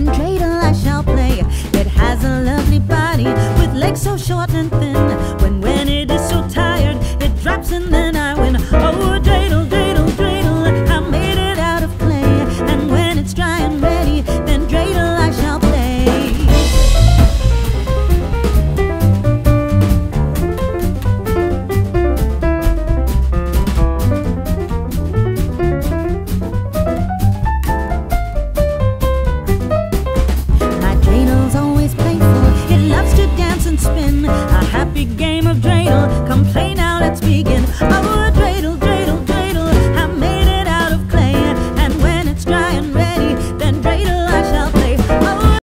dreidel I shall play. It has a lovely body with legs so short and thin.